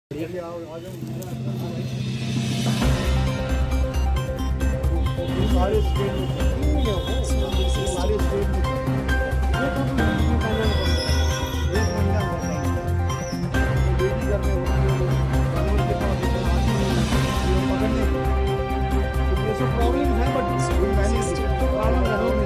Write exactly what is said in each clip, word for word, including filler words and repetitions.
सारे स्टेट सारे state problem है बट प्रॉब्लम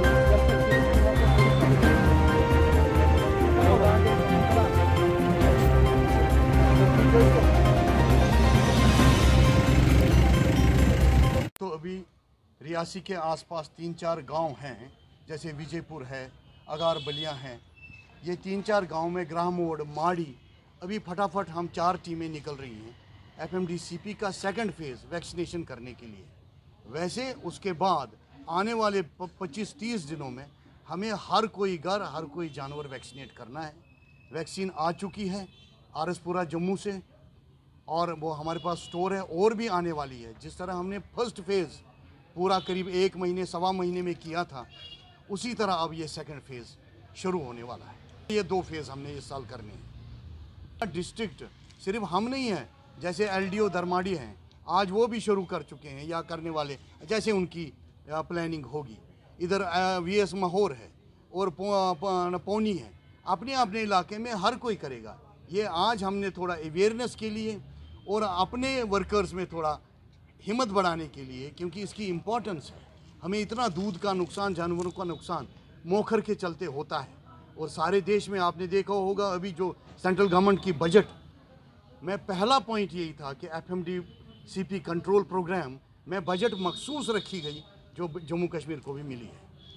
तो अभी रियासी के आसपास तीन चार गांव हैं, जैसे विजयपुर है, अगार बलिया हैं। ये तीन चार गांव में ग्रामोड माड़ी अभी फटाफट हम चार टीमें निकल रही हैं एफएमडीसीपी का सेकंड फेज़ वैक्सीनेशन करने के लिए। वैसे उसके बाद आने वाले पच्चीस तीस दिनों में हमें हर कोई घर हर कोई जानवर वैक्सीनेट करना है। वैक्सीन आ चुकी है आरसपुरा जम्मू से और वो हमारे पास स्टोर है और भी आने वाली है। जिस तरह हमने फर्स्ट फेज़ पूरा करीब एक महीने सवा महीने में किया था, उसी तरह अब ये सेकंड फेज़ शुरू होने वाला है। ये दो फेज़ हमने इस साल करने हैं। डिस्ट्रिक्ट सिर्फ हम नहीं हैं, जैसे एलडीओ धर्माड़ी हैं, आज वो भी शुरू कर चुके हैं या करने वाले, जैसे उनकी प्लानिंग होगी। इधर वीएस महोर है और पौनी है। अपने अपने इलाके में हर कोई करेगा। ये आज हमने थोड़ा अवेयरनेस के लिए और अपने वर्कर्स में थोड़ा हिम्मत बढ़ाने के लिए, क्योंकि इसकी इम्पोर्टेंस है। हमें इतना दूध का नुकसान, जानवरों का नुकसान मोखर के चलते होता है। और सारे देश में आपने देखा होगा अभी जो सेंट्रल गवर्नमेंट की बजट में पहला पॉइंट यही था कि एफएमडीसीपी कंट्रोल प्रोग्राम में बजट मखसूस रखी गई, जो जम्मू कश्मीर को भी मिली है।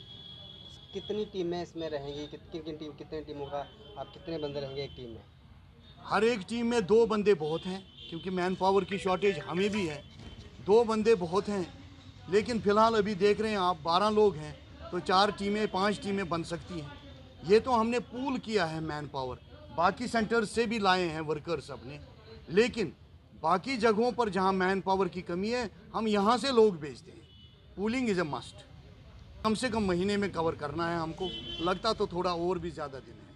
कितनी टीमें इसमें रहेंगी? कितनी किन टीम कितने टीमों का आप कितने बंदे रहेंगे एक टीम में? हर एक टीम में दो बंदे बहुत हैं, क्योंकि मैन पावर की शॉर्टेज हमें भी है। दो बंदे बहुत हैं, लेकिन फ़िलहाल अभी देख रहे हैं आप बारह लोग हैं, तो चार टीमें पांच टीमें बन सकती हैं। ये तो हमने पूल किया है मैन पावर, बाकी सेंटर्स से भी लाए हैं वर्कर्स अपने। लेकिन बाकी जगहों पर जहां मैन पावर की कमी है, हम यहां से लोग भेजते हैं। Pooling is a must. कम से कम महीने में कवर करना है हमको, लगता तो थोड़ा और भी ज़्यादा दिन है।